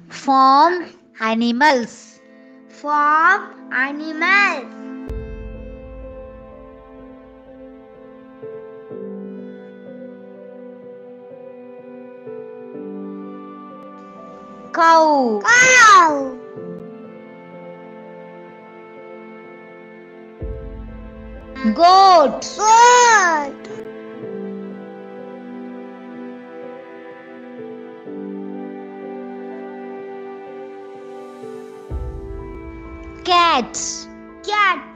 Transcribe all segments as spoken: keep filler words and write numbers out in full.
Farm animals. Farm animals. Cow. Cow. Goat. Goat. Cat. Cat.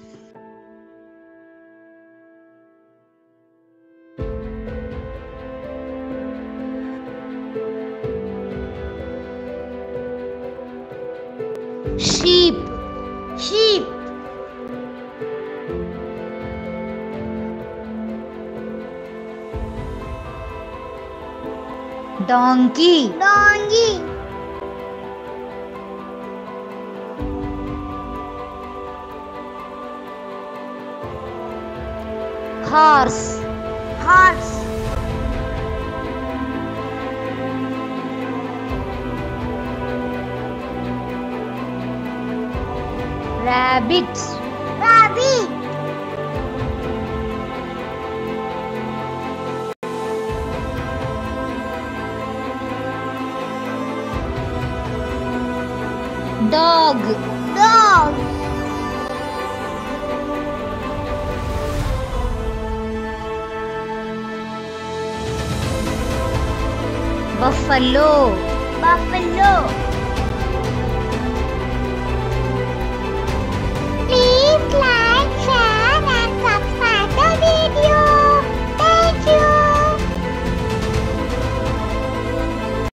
Sheep. Sheep. Donkey. Donkey. Horse. Horse. Rabbit. Rabbit. Dog. Dog. Buffalo. Buffalo.